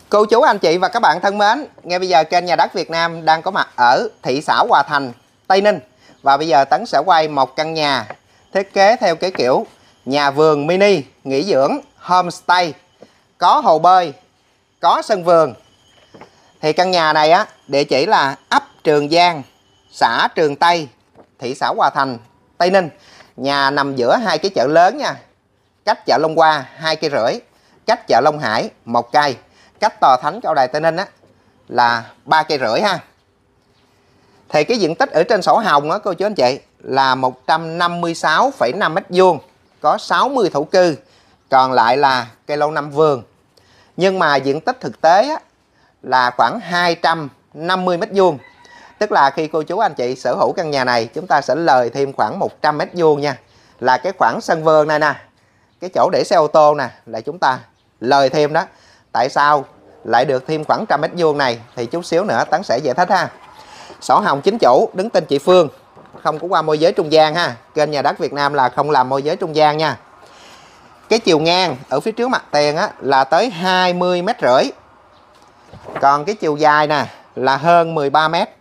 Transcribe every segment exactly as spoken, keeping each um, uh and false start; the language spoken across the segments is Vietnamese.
Cô chú anh chị và các bạn thân mến, ngay bây giờ kênh Nhà Đất Việt Nam đang có mặt ở thị xã Hòa Thành, Tây Ninh. Và bây giờ Tấn sẽ quay một căn nhà thiết kế theo cái kiểu nhà vườn mini, nghỉ dưỡng, homestay, có hồ bơi, có sân vườn. Thì căn nhà này á, địa chỉ là ấp Trường Giang, xã Trường Tây, thị xã Hòa Thành, Tây Ninh. Nhà nằm giữa hai cái chợ lớn nha. Cách chợ Long Hoa hai cây rưỡi, cách chợ Long Hải một cây, cách Tòa Thánh Cao Đài Tây Ninh á là ba cây rưỡi ha. Thì cái diện tích ở trên sổ hồng á cô chú anh chị là một trăm năm mươi sáu phẩy năm mét vuông, có sáu mươi thổ cư, còn lại là cây lâu năm vườn. Nhưng mà diện tích thực tế á là khoảng hai trăm năm mươi mét vuông. Tức là khi cô chú anh chị sở hữu căn nhà này, chúng ta sẽ lời thêm khoảng một trăm mét vuông nha. Là cái khoảng sân vườn này nè, cái chỗ để xe ô tô nè, là chúng ta lời thêm đó. Tại sao lại được thêm khoảng trăm mét vuông này thì chút xíu nữa Tấn sẽ giải thích ha. Sổ hồng chính chủ, đứng tên chị Phương, không có qua môi giới trung gian ha. Kênh Nhà Đất Việt Nam là không làm môi giới trung gian nha. Cái chiều ngang ở phía trước mặt tiền á là tới hai mươi mét rưỡi. Còn cái chiều dài nè là hơn mười ba mét.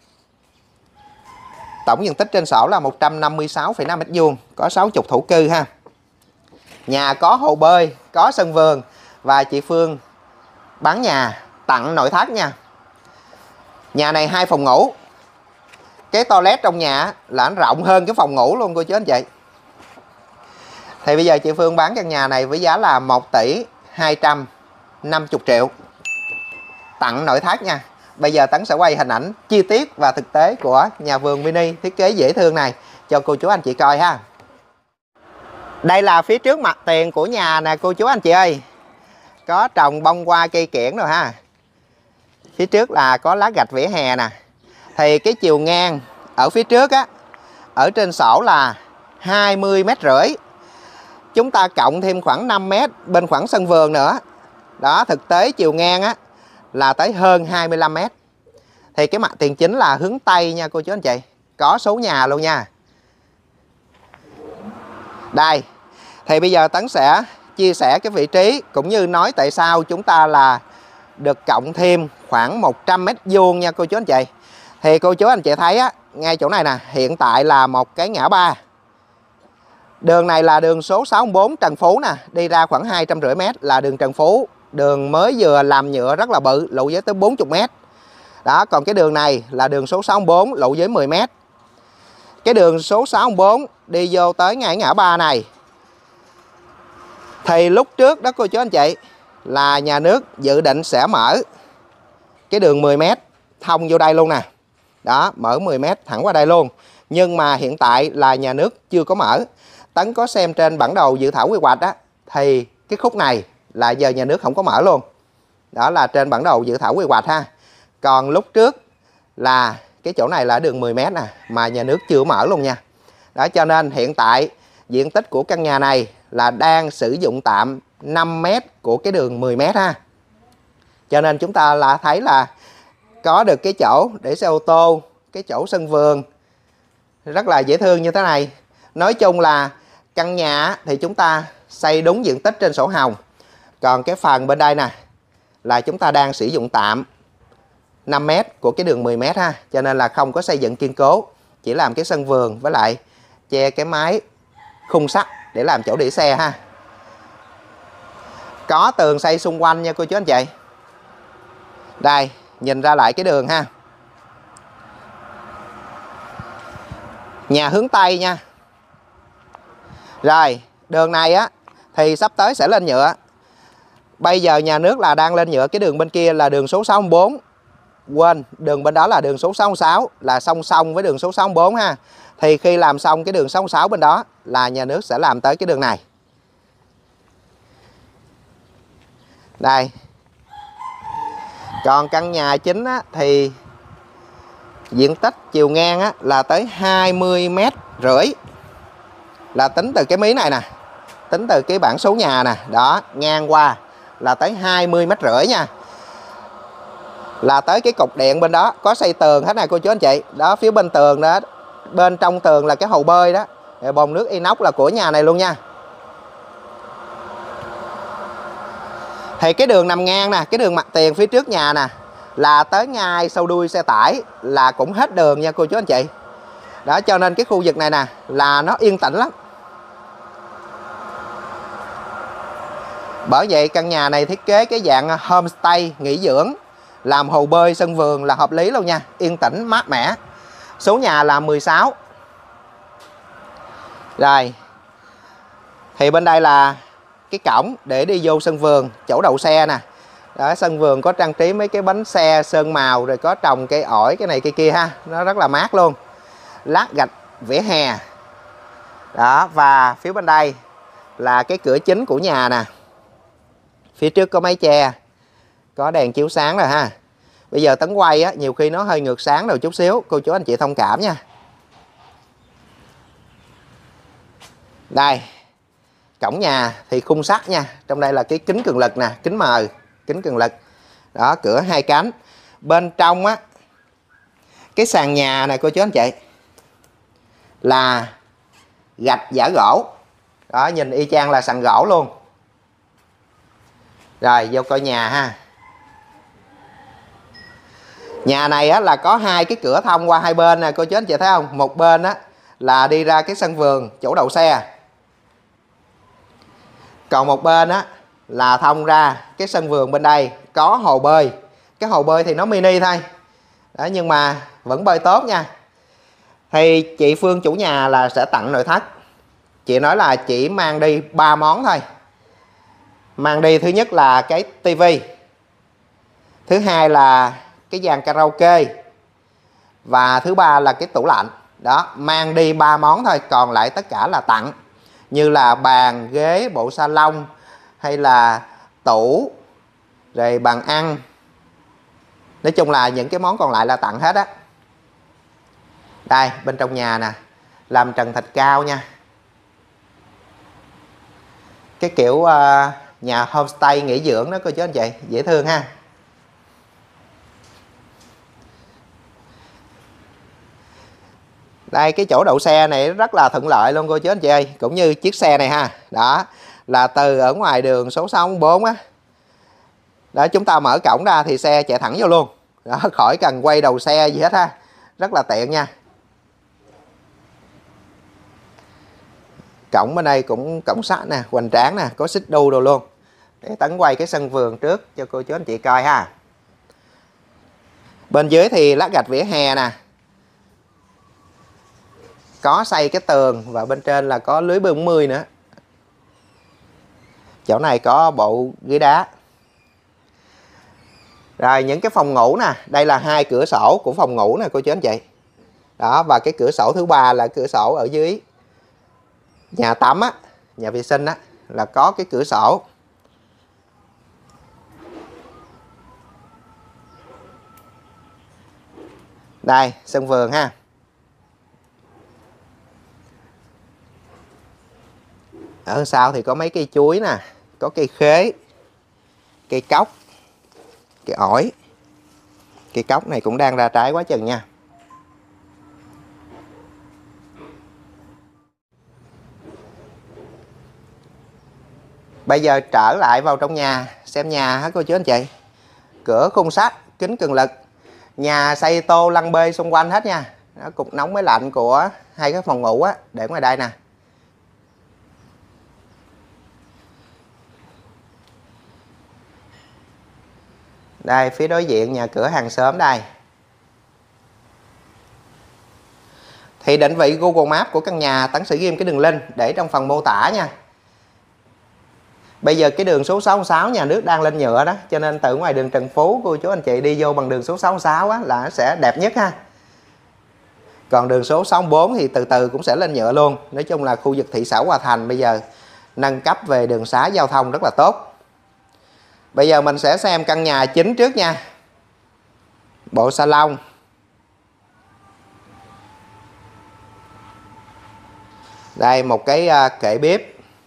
Tổng diện tích trên sổ là một trăm năm mươi sáu phẩy năm mét vuông, có sáu mươi thổ cư ha. Nhà có hồ bơi, có sân vườn và chị Phương bán nhà tặng nội thất nha. Nhà này hai phòng ngủ. Cái toilet trong nhà là nó rộng hơn cái phòng ngủ luôn cô chú anh chị. Thì bây giờ chị Phương bán căn nhà này với giá là một tỷ hai trăm năm mươi triệu. Tặng nội thất nha. Bây giờ Tấn sẽ quay hình ảnh chi tiết và thực tế của nhà vườn mini thiết kế dễ thương này cho cô chú anh chị coi ha. Đây là phía trước mặt tiền của nhà nè cô chú anh chị ơi. Có trồng bông hoa cây kiểng rồi ha. Phía trước là có lá gạch vỉa hè nè. Thì cái chiều ngang ở phía trước á, ở trên sổ là hai mươi mét rưỡi. Chúng ta cộng thêm khoảng năm mét bên khoảng sân vườn nữa. Đó, thực tế chiều ngang á là tới hơn hai mươi lăm mét. Thì cái mặt tiền chính là hướng Tây nha cô chú anh chị. Có số nhà luôn nha. Đây. Thì bây giờ Tấn sẽ chia sẻ cái vị trí cũng như nói tại sao chúng ta là được cộng thêm khoảng một trăm mét vuông nha cô chú anh chị. Thì cô chú anh chị thấy á, ngay chỗ này nè, hiện tại là một cái ngã ba. Đường này là đường số sáu mươi bốn Trần Phú nè, đi ra khoảng hai trăm rưỡi mét là đường Trần Phú. Đường mới vừa làm nhựa rất là bự, lộ giới tới bốn mươi mét. Đó, còn cái đường này là đường số sáu mươi bốn, lộ giới mười mét. Cái đường số sáu mươi bốn đi vô tới ngay ngã ba này. Thì lúc trước đó cô chú anh chị là nhà nước dự định sẽ mở cái đường mười mét thông vô đây luôn nè. Đó, mở mười mét thẳng qua đây luôn. Nhưng mà hiện tại là nhà nước chưa có mở. Tấn có xem trên bản đồ dự thảo quy hoạch á, thì cái khúc này là giờ nhà nước không có mở luôn. Đó là trên bản đồ dự thảo quy hoạch ha. Còn lúc trước là cái chỗ này là đường mười mét nè, mà nhà nước chưa mở luôn nha. Đó, cho nên hiện tại diện tích của căn nhà này là đang sử dụng tạm năm mét của cái đường mười mét ha. Cho nên chúng ta là thấy là có được cái chỗ để xe ô tô, cái chỗ sân vườn rất là dễ thương như thế này. Nói chung là căn nhà thì chúng ta xây đúng diện tích trên sổ hồng. Còn cái phần bên đây nè là chúng ta đang sử dụng tạm năm mét của cái đường mười mét ha. Cho nên là không có xây dựng kiên cố, chỉ làm cái sân vườn với lại che cái mái khung sắt để làm chỗ để xe ha. Có tường xây xung quanh nha cô chú anh chị. Đây, nhìn ra lại cái đường ha. Nhà hướng Tây nha. Rồi, đường này á thì sắp tới sẽ lên nhựa. Bây giờ nhà nước là đang lên nhựa. Cái đường bên kia là đường số sáu mươi bốn. Quên, đường bên đó là đường số sáu mươi sáu, là song song với đường số sáu mươi bốn ha. Thì khi làm xong cái đường sáu mươi sáu bên đó là nhà nước sẽ làm tới cái đường này. Đây. Còn căn nhà chính á, thì diện tích chiều ngang á, là tới hai mươi mét rưỡi. Là tính từ cái mí này nè, tính từ cái bảng số nhà nè, đó, ngang qua là tới hai mươi mét rưỡi nha. Là tới cái cục điện bên đó, có xây tường hết nè cô chú anh chị. Đó, phía bên tường đó, bên trong tường là cái hồ bơi đó. Bồn nước inox là của nhà này luôn nha. Thì cái đường nằm ngang nè, cái đường mặt tiền phía trước nhà nè, là tới ngay sau đuôi xe tải là cũng hết đường nha cô chú anh chị. Đó, cho nên cái khu vực này nè là nó yên tĩnh lắm. Bởi vậy căn nhà này thiết kế cái dạng homestay nghỉ dưỡng, làm hồ bơi sân vườn là hợp lý luôn nha, yên tĩnh mát mẻ. Số nhà là mười sáu. Rồi. Thì bên đây là cái cổng để đi vô sân vườn, chỗ đậu xe nè. Đó, sân vườn có trang trí mấy cái bánh xe sơn màu, rồi có trồng cây ổi cái này cây kia ha, nó rất là mát luôn. Lát gạch vỉa hè. Đó, và phía bên đây là cái cửa chính của nhà nè. Phía trước có mái che, có đèn chiếu sáng rồi ha. Bây giờ Tấn quay á, nhiều khi nó hơi ngược sáng rồi chút xíu, cô chú anh chị thông cảm nha. Đây, cổng nhà thì khung sắt nha. Trong đây là cái kính cường lực nè, kính mờ, kính cường lực. Đó, cửa hai cánh. Bên trong á, cái sàn nhà này cô chú anh chị là gạch giả gỗ. Đó, nhìn y chang là sàn gỗ luôn. Rồi, vô coi nhà ha. Nhà này á, là có hai cái cửa thông qua hai bên nè cô chú anh chị thấy không? Một bên á, là đi ra cái sân vườn, chỗ đậu xe. Còn một bên á, là thông ra cái sân vườn bên đây, có hồ bơi. Cái hồ bơi thì nó mini thôi. Đó, nhưng mà vẫn bơi tốt nha. Thì chị Phương chủ nhà là sẽ tặng nội thất. Chị nói là chỉ mang đi ba món thôi. Mang đi thứ nhất là cái tivi, thứ hai là cái dàn karaoke, và thứ ba là cái tủ lạnh. Đó, mang đi ba món thôi, còn lại tất cả là tặng. Như là bàn, ghế, bộ salon, hay là tủ, rồi bàn ăn. Nói chung là những cái món còn lại là tặng hết á. Đây, bên trong nhà nè, làm trần thạch cao nha. Cái kiểu uh, nhà homestay nghỉ dưỡng đó cô chú anh chị, dễ thương ha. Đây, cái chỗ đậu xe này rất là thuận lợi luôn cô chú anh chị ơi. Cũng như chiếc xe này ha. Đó, là từ ở ngoài đường số sáu bốn á. Đó, chúng ta mở cổng ra thì xe chạy thẳng vô luôn. Đó, khỏi cần quay đầu xe gì hết ha. Rất là tiện nha. Cổng bên đây cũng cổng sắt nè, hoành tráng nè, có xích đu đồ luôn. Để Tấn quay cái sân vườn trước cho cô chú anh chị coi ha. Bên dưới thì lát gạch vỉa hè nè. Có xây cái tường, và bên trên là có lưới bốn mươi nữa. Chỗ này có bộ ghế đá. Rồi những cái phòng ngủ nè, đây là hai cửa sổ của phòng ngủ nè cô chú anh chị. Đó, và cái cửa sổ thứ ba là cửa sổ ở dưới nhà tắm á, nhà vệ sinh á, là có cái cửa sổ. Đây, sân vườn ha. Ở sau thì có mấy cây chuối nè, có cây khế, cây cóc, cây ổi. Cây cóc này cũng đang ra trái quá chừng nha. Bây giờ trở lại vào trong nhà, xem nhà hả cô chú anh chị. Cửa khung sắt, kính cường lực. Nhà xây tô lăng bê xung quanh hết nha. Đó, cục nóng máy lạnh của hai cái phòng ngủ á, để ngoài đây nè. Đây, phía đối diện nhà cửa hàng xóm đây. Thì định vị Google Maps của căn nhà Tấn sẽ ghim cái đường link để trong phần mô tả nha. Bây giờ cái đường số sáu sáu nhà nước đang lên nhựa đó, cho nên từ ngoài đường Trần Phú cô chú anh chị đi vô bằng đường số sáu sáu á, là nó sẽ đẹp nhất ha. Còn đường số sáu bốn thì từ từ cũng sẽ lên nhựa luôn. Nói chung là khu vực thị xã Hòa Thành bây giờ nâng cấp về đường xá giao thông rất là tốt. Bây giờ mình sẽ xem căn nhà chính trước nha. Bộ salon. Đây, một cái kệ bếp.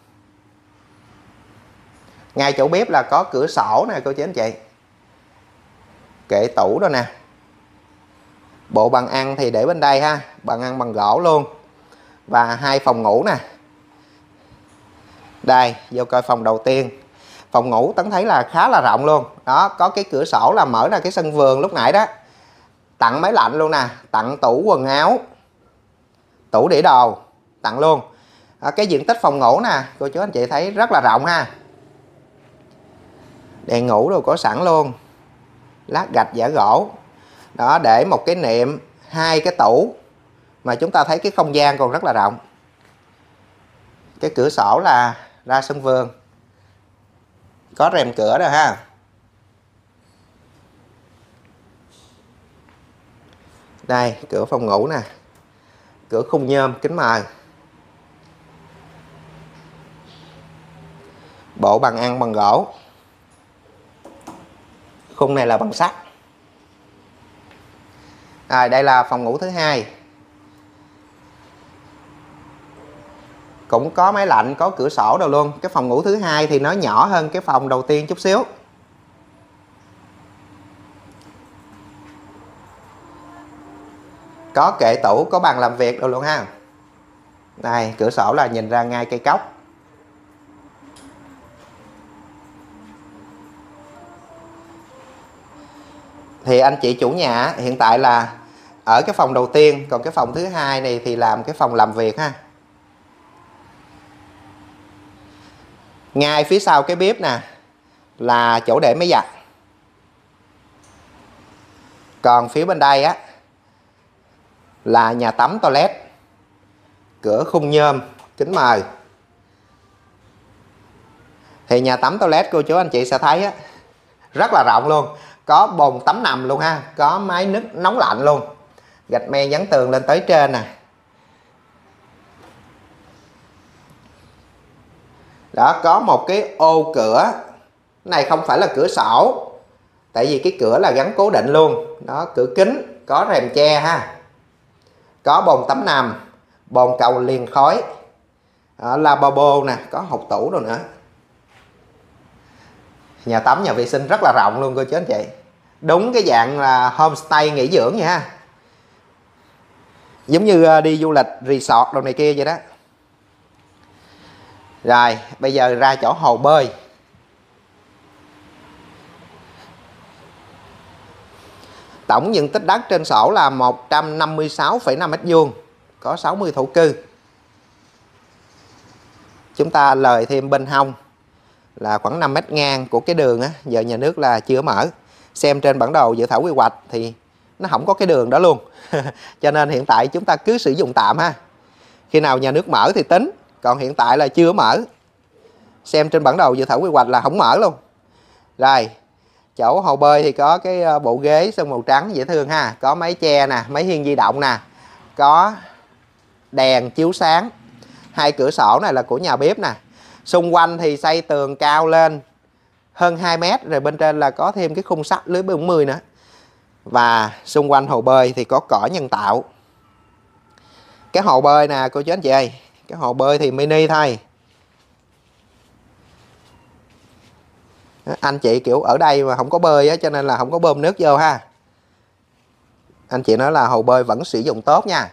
Ngay chỗ bếp là có cửa sổ nè cô chú anh chị. Kệ tủ đó nè. Bộ bàn ăn thì để bên đây ha, bàn ăn bằng gỗ luôn. Và hai phòng ngủ nè. Đây, vô coi phòng đầu tiên. Phòng ngủ Tấn thấy là khá là rộng luôn. Đó, có cái cửa sổ là mở ra cái sân vườn lúc nãy đó. Tặng máy lạnh luôn nè, tặng tủ quần áo, tủ để đồ, tặng luôn. À, cái diện tích phòng ngủ nè, cô chú anh chị thấy rất là rộng ha. Đèn ngủ đâu có sẵn luôn. Lát gạch giả gỗ. Đó, để một cái niệm, hai cái tủ. Mà chúng ta thấy cái không gian còn rất là rộng. Cái cửa sổ là ra sân vườn. Có rèm cửa rồi ha. Đây, cửa phòng ngủ nè. Cửa khung nhôm, kính mờ. Bộ bàn ăn bằng gỗ. Khung này là bằng sắt. À, đây là phòng ngủ thứ hai. Cũng có máy lạnh, có cửa sổ đâu luôn. Cái phòng ngủ thứ hai thì nó nhỏ hơn cái phòng đầu tiên chút xíu. Có kệ tủ, có bàn làm việc đâu luôn ha. Đây, cửa sổ là nhìn ra ngay cây cóc. Thì anh chị chủ nhà hiện tại là ở cái phòng đầu tiên, còn cái phòng thứ hai này thì làm cái phòng làm việc ha. Ngay phía sau cái bếp nè là chỗ để máy giặt. Còn phía bên đây á là nhà tắm toilet. Cửa khung nhôm, kính mờ. Thì nhà tắm toilet cô chú anh chị sẽ thấy á, rất là rộng luôn. Có bồn tắm nằm luôn ha. Có máy nước nóng lạnh luôn. Gạch men dán tường lên tới trên nè. Đó, có một cái ô cửa. Cái này không phải là cửa sổ. Tại vì cái cửa là gắn cố định luôn. Đó, cửa kính, có rèm che ha. Có bồn tắm nằm, bồn cầu liền khói. Đó, lavabo nè, có hộc tủ rồi nữa. Nhà tắm, nhà vệ sinh rất là rộng luôn cô chú anh chị. Đúng cái dạng là homestay nghỉ dưỡng vậy ha. Giống như đi du lịch resort đồ này kia vậy đó. Rồi, bây giờ ra chỗ hồ bơi. Tổng diện tích đất trên sổ là một trăm năm mươi sáu phẩy năm mét vuông. Có sáu mươi thổ cư. Chúng ta lời thêm bên hông là khoảng năm mét ngang của cái đường á, giờ nhà nước là chưa mở. Xem trên bản đồ dự thảo quy hoạch thì nó không có cái đường đó luôn. Cho nên hiện tại chúng ta cứ sử dụng tạm ha. Khi nào nhà nước mở thì tính. Còn hiện tại là chưa mở. Xem trên bản đồ dự thảo quy hoạch là không mở luôn. Rồi, chỗ hồ bơi thì có cái bộ ghế sơn màu trắng dễ thương ha. Có máy che nè, máy hiên di động nè. Có đèn chiếu sáng. Hai cửa sổ này là của nhà bếp nè. Xung quanh thì xây tường cao lên hơn hai mét. Rồi bên trên là có thêm cái khung sắt lưới bốn mươi nữa. Và xung quanh hồ bơi thì có cỏ nhân tạo. Cái hồ bơi nè cô chú anh chị ơi. Cái hồ bơi thì mini thôi. Anh chị kiểu ở đây mà không có bơi á, cho nên là không có bơm nước vô ha. Anh chị nói là hồ bơi vẫn sử dụng tốt nha.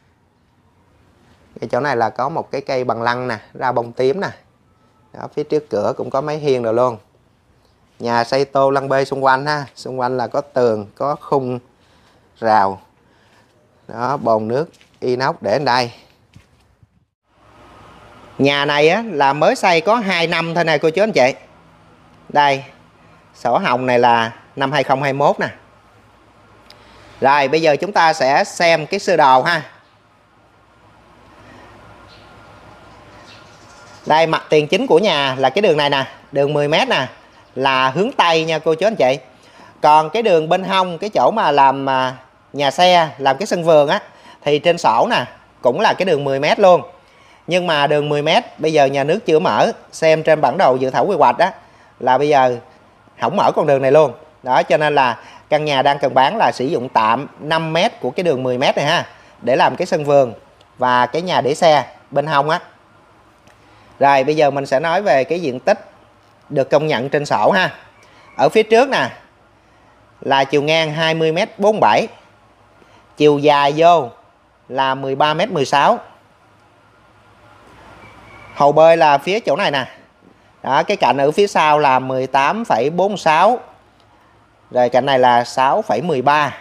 Cái chỗ này là có một cái cây bằng lăng nè, ra bông tím nè. Đó, phía trước cửa cũng có máy hiên rồi luôn. Nhà xây tô lăng bê xung quanh ha. Xung quanh là có tường, có khung rào. Đó, bồn nước inox để ở đây. Nhà này á là mới xây có hai năm thôi nè cô chú anh chị. Đây, sổ hồng này là năm hai không hai mốt nè. Rồi bây giờ chúng ta sẽ xem cái sơ đồ ha. Đây, mặt tiền chính của nhà là cái đường này nè, đường mười mét nè, là hướng Tây nha cô chú anh chị. Còn cái đường bên hông, cái chỗ mà làm nhà xe, làm cái sân vườn á, thì trên sổ nè, cũng là cái đường mười mét luôn. Nhưng mà đường mười mét bây giờ nhà nước chưa mở. Xem trên bản đồ dự thảo quy hoạch đó là bây giờ không mở con đường này luôn. Đó, cho nên là căn nhà đang cần bán là sử dụng tạm năm mét của cái đường mười mét này ha, để làm cái sân vườn và cái nhà để xe bên hông á. Rồi bây giờ mình sẽ nói về cái diện tích được công nhận trên sổ ha. Ở phía trước nè là chiều ngang hai mươi mét bốn mươi bảy, chiều dài vô là mười ba mét mười sáu. Hồ bơi là phía chỗ này nè, Đó, cái cạnh ở phía sau là mười tám phẩy bốn sáu. Rồi cạnh này là sáu phẩy mười ba.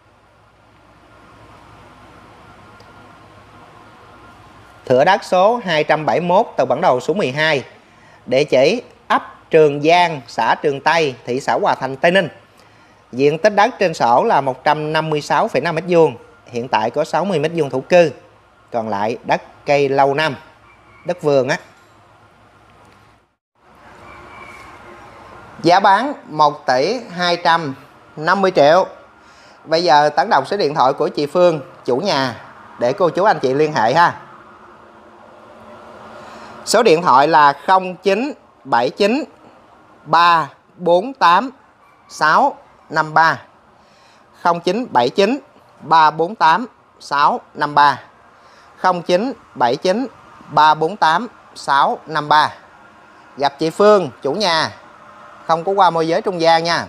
Thửa đất số hai trăm bảy mươi mốt, tờ bản đồ số mười hai. Địa chỉ ấp Trường Giang, xã Trường Tây, thị xã Hòa Thành, Tây Ninh. Diện tích đất trên sổ là một trăm năm mươi sáu phẩy năm mét vuông. Hiện tại có sáu mươi mét vuông thổ cư. Còn lại đất cây lâu năm, đất vườn á. Giá bán một tỷ hai trăm năm mươi triệu. Bây giờ Tấn đọc số điện thoại của chị Phương, chủ nhà, để cô chú anh chị liên hệ ha. Số điện thoại là không chín bảy chín ba bốn tám sáu năm ba. không chín bảy chín ba bốn tám sáu năm ba. không chín bảy chín ba bốn tám sáu năm ba. Gặp chị Phương, chủ nhà, không có qua môi giới trung gian nha.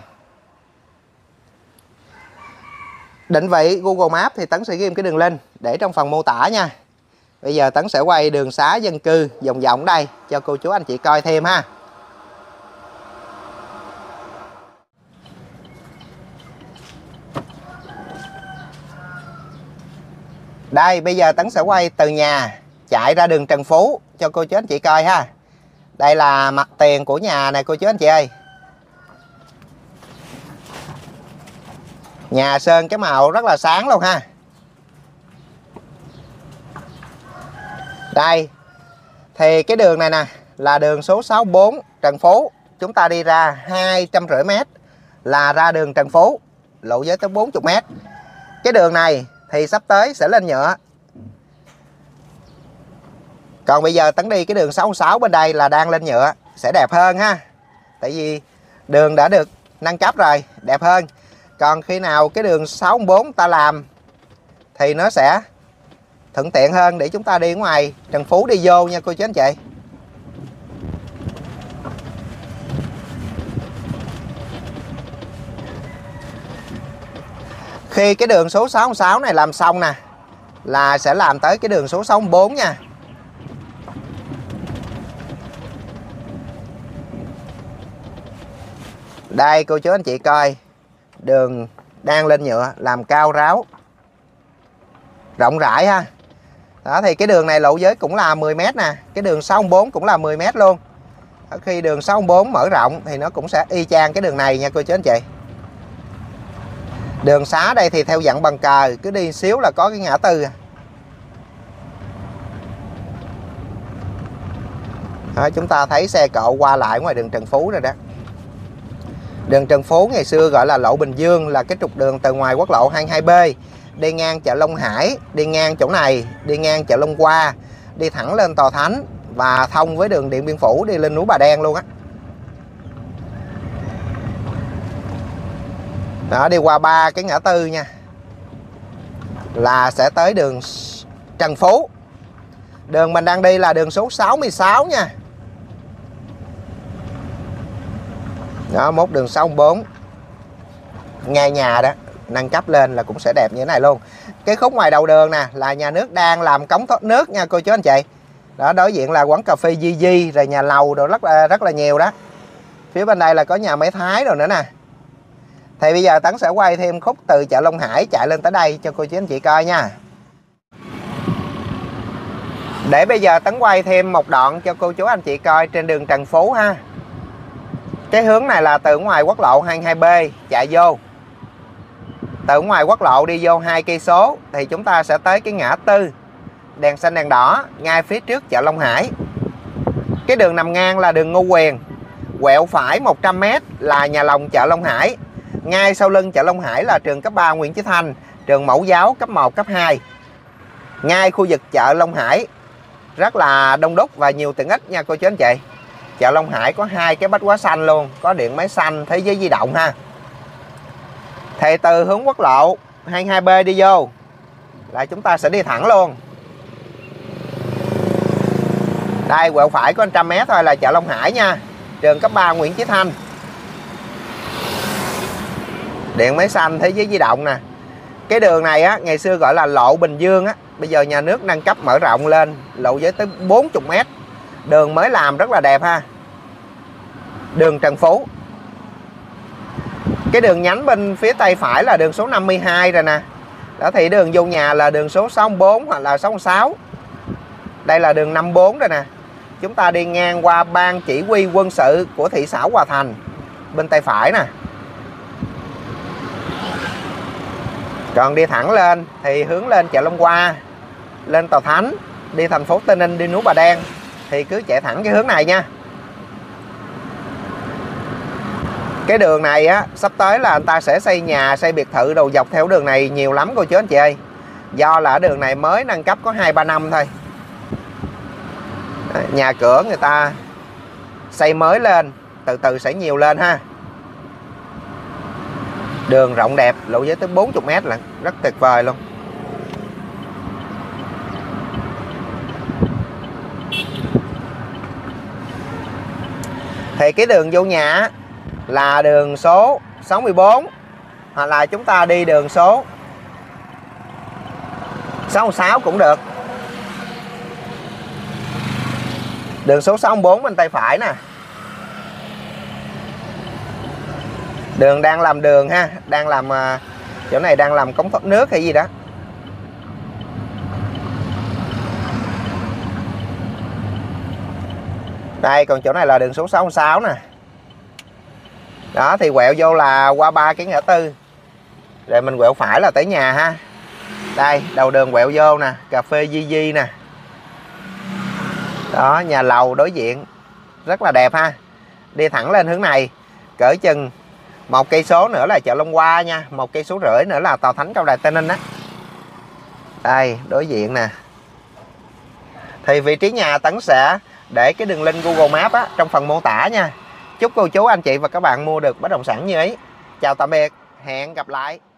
Định vị Google Maps thì Tấn sẽ ghi cái đường link để trong phần mô tả nha. Bây giờ Tấn sẽ quay đường xá dân cư vòng vòng đây cho cô chú anh chị coi thêm ha. Đây, bây giờ Tấn sẽ quay từ nhà chạy ra đường Trần Phú cho cô chú anh chị coi ha. Đây là mặt tiền của nhà này cô chú anh chị ơi. Nhà sơn cái màu rất là sáng luôn ha. Đây, thì cái đường này nè là đường số sáu mươi bốn Trần Phú. Chúng ta đi ra hai trăm rưỡi mét là ra đường Trần Phú, lộ giới tới bốn mươi mét. Cái đường này thì sắp tới sẽ lên nhựa. Còn bây giờ Tấn đi cái đường sáu mươi sáu bên đây là đang lên nhựa, sẽ đẹp hơn ha. Tại vì đường đã được nâng cấp rồi, đẹp hơn. Còn khi nào cái đường sáu mươi bốn ta làm thì nó sẽ thuận tiện hơn để chúng ta đi ngoài Trần Phú đi vô nha cô chú anh chị. Khi cái đường số sáu mươi sáu này làm xong nè là sẽ làm tới cái đường số sáu mươi bốn nha. Đây cô chú anh chị coi, đường đang lên nhựa, làm cao ráo, rộng rãi ha. Đó, thì cái đường này lộ giới cũng là mười mét nè. Cái đường sáu mươi bốn cũng là mười mét luôn. Đó, khi đường sáu mươi bốn mở rộng thì nó cũng sẽ y chang cái đường này nha cô chú anh chị. Đường xá đây thì theo dặn bằng cờ, cứ đi xíu là có cái ngã tư. Đó, chúng ta thấy xe cộ qua lại ngoài đường Trần Phú rồi đó. Đường Trần Phú ngày xưa gọi là lộ Bình Dương, là cái trục đường từ ngoài quốc lộ hai mươi hai B đi ngang chợ Long Hải, đi ngang chỗ này, đi ngang chợ Long Qua, đi thẳng lên Tòa Thánh và thông với đường Điện Biên Phủ đi lên núi Bà Đen luôn á. Đó, đi qua ba cái ngã tư nha là sẽ tới đường Trần Phú. Đường mình đang đi là đường số sáu mươi sáu nha. Đó, mốt đường sáu mươi bốn ngay nhà đó, nâng cấp lên là cũng sẽ đẹp như thế này luôn. Cái khúc ngoài đầu đường nè là nhà nước đang làm cống thoát nước nha cô chú anh chị. Đó, đối diện là quán cà phê Di Di, rồi nhà lầu đồ rất là rất là nhiều đó. Phía bên đây là có nhà máy Thái rồi nữa nè. Thì bây giờ Tấn sẽ quay thêm khúc từ chợ Long Hải chạy lên tới đây cho cô chú anh chị coi nha. Để bây giờ Tấn quay thêm một đoạn cho cô chú anh chị coi trên đường Trần Phú ha. Cái hướng này là từ ngoài quốc lộ hai mươi hai B chạy vô. Từ ngoài quốc lộ đi vô hai cây số thì chúng ta sẽ tới cái ngã tư đèn xanh đèn đỏ ngay phía trước chợ Long Hải. Cái đường nằm ngang là đường Ngô Quyền. Quẹo phải một trăm mét là nhà lòng chợ Long Hải. Ngay sau lưng chợ Long Hải là trường cấp ba Nguyễn Chí Thanh, trường mẫu giáo cấp một, cấp hai. Ngay khu vực chợ Long Hải rất là đông đúc và nhiều tiện ích nha cô chú anh chị. Chợ Long Hải có hai cái bách hóa xanh luôn, có điện máy xanh, thế giới di động ha. Thì từ hướng quốc lộ hai mươi hai B đi vô là chúng ta sẽ đi thẳng luôn. Đây, quẹo phải có một trăm mét thôi là chợ Long Hải nha, trường cấp ba Nguyễn Chí Thanh, điện máy xanh, thế giới di động nè. Cái đường này á ngày xưa gọi là lộ Bình Dương á, bây giờ nhà nước nâng cấp mở rộng lên lộ giới tới bốn mươi mét. Đường mới làm rất là đẹp ha. đường Trần Phú. Cái đường nhánh bên phía tay phải là đường số năm mươi hai rồi nè. Đó thì đường vô nhà là đường số sáu mươi bốn hoặc là sáu mươi sáu. Đây là đường năm mươi bốn rồi nè. Chúng ta đi ngang qua ban chỉ huy quân sự của thị xã Hòa Thành bên tay phải nè. Còn đi thẳng lên thì hướng lên chợ Long Hoa, lên Tàu Thánh, đi thành phố Tây Ninh, đi núi Bà Đen thì cứ chạy thẳng cái hướng này nha. Cái đường này á, sắp tới là người ta sẽ xây nhà, xây biệt thự đầu dọc theo đường này nhiều lắm cô chú anh chị ơi. Do là đường này mới nâng cấp có hai ba năm thôi. Nhà cửa người ta xây mới lên, từ từ sẽ nhiều lên ha. Đường rộng đẹp, lộ giới tới bốn mươi mét lận, rất tuyệt vời luôn. Thì cái đường vô nhà là đường số sáu mươi bốn, hoặc là chúng ta đi đường số sáu mươi sáu cũng được. Đường số sáu mươi bốn bên tay phải nè. Đường đang làm đường ha, đang làm chỗ này đang làm cống thoát nước hay gì đó. Đây, còn chỗ này là đường số sáu mươi sáu nè. Đó thì quẹo vô là qua ba cái ngã tư. Rồi mình quẹo phải là tới nhà ha. Đây, đầu đường quẹo vô nè, cà phê Di Di nè. Đó, nhà lầu đối diện rất là đẹp ha. Đi thẳng lên hướng này, cỡ chừng một cây số nữa là chợ Long Hoa nha, một cây số rưỡi nữa là Tàu Thánh Cao Đài Tây Ninh á. Đây, đối diện nè. Thì vị trí nhà Tấn sẽ để cái đường link Google Maps á trong phần mô tả nha. Chúc cô chú anh chị và các bạn mua được bất động sản như ý. Chào tạm biệt, hẹn gặp lại.